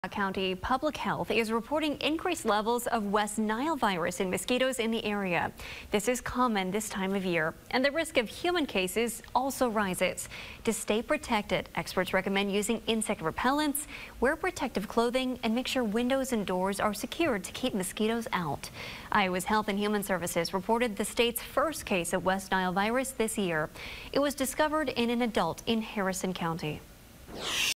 County Public Health is reporting increased levels of West Nile virus in mosquitoes in the area. This is common this time of year, and the risk of human cases also rises. To stay protected, experts recommend using insect repellents, wear protective clothing, and make sure windows and doors are secured to keep mosquitoes out. Iowa's Health and Human Services reported the state's first case of West Nile virus this year. It was discovered in an adult in Harrison County.